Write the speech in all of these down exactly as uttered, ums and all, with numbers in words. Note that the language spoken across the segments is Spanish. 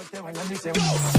fuerte bailando y se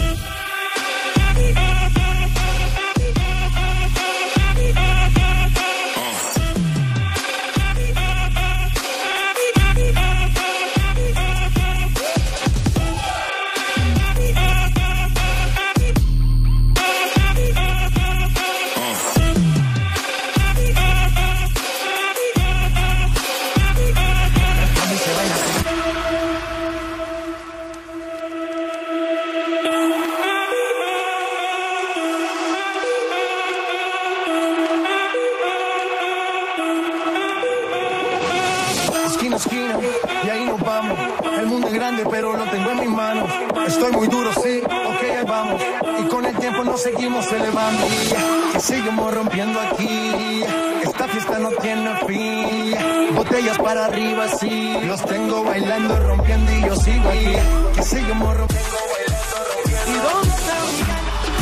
y ahí nos vamos. El mundo es grande, pero lo tengo en mis manos. Estoy muy duro, sí, ok, ahí vamos. Y con el tiempo nos seguimos elevando. Y seguimos rompiendo aquí. Esta fiesta no tiene fin. Botellas para arriba, sí. Los tengo bailando, rompiendo y yo sigo aquí. Que seguimos rompiendo, bailando, rompiendo. ¿Y dónde están?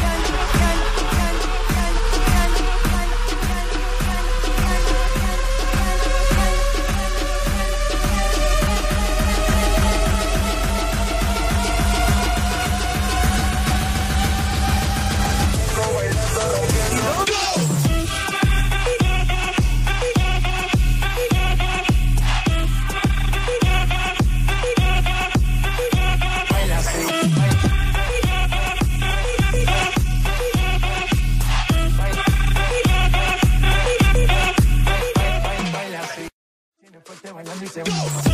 Bailando y se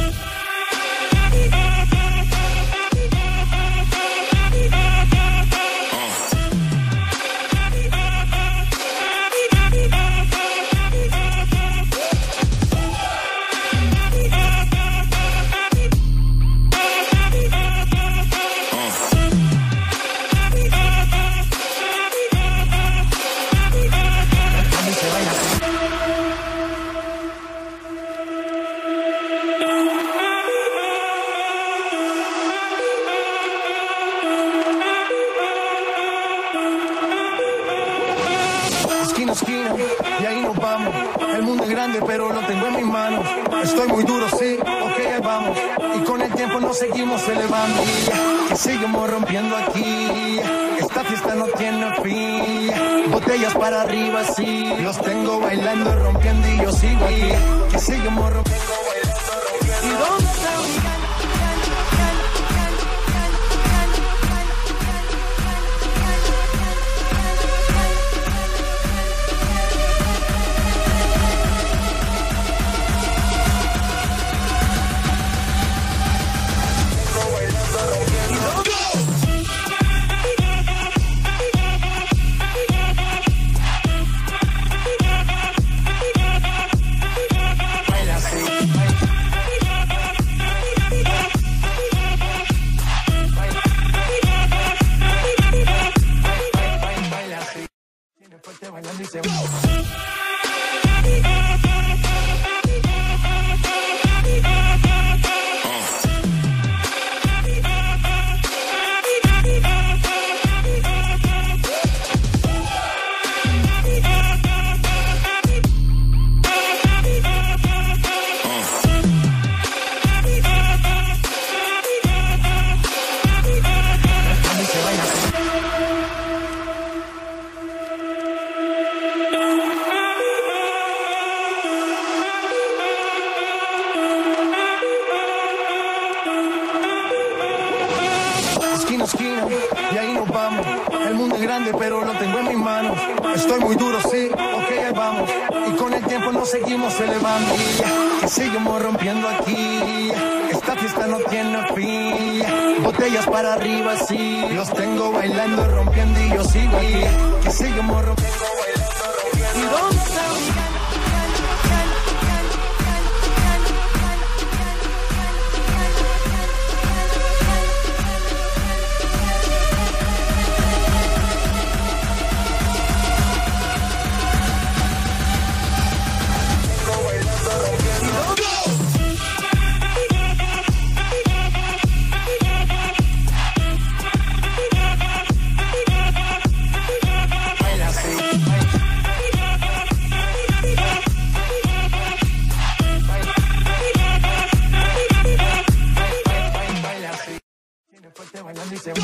esquina, y ahí nos vamos. El mundo es grande, pero lo tengo en mis manos. Estoy muy duro, sí, ok, ahí vamos. Y con el tiempo nos seguimos elevando. Que seguimos rompiendo aquí. Esta fiesta no tiene fin. Botellas para arriba, sí. Los tengo bailando, rompiendo y yo sigo aquí. Que seguimos rompiendo, bailando, rompiendo. ¿Y dónde están? Bailando y se esquina, y ahí nos vamos. El mundo es grande, pero lo tengo en mis manos. Estoy muy duro, sí, ok, ahí vamos. Y con el tiempo nos seguimos elevando. Que seguimos rompiendo aquí. Esta fiesta no tiene fin. Botellas para arriba, sí. Los tengo bailando, rompiendo y yo sigo aquí. Que seguimos rompiendo, bailando, rompiendo. ¿Y dónde están? bailando y se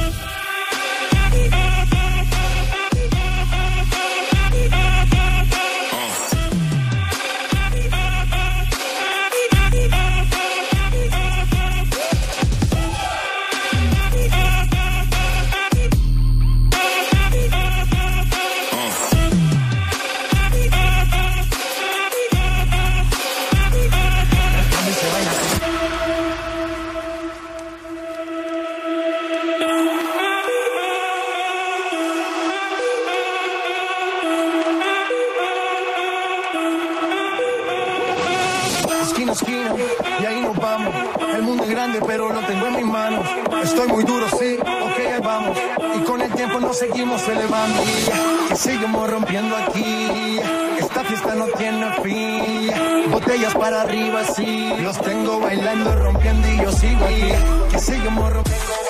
esquina a esquina, y ahí nos vamos. El mundo es grande, pero lo tengo en mis manos. Estoy muy duro, sí, ok, ahí vamos. Y con el tiempo nos seguimos elevando. Que seguimos rompiendo aquí. Esta fiesta no tiene fin. Botellas para arriba, sí. Los tengo bailando, rompiendo y yo sigo aquí. Que seguimos rompiendo.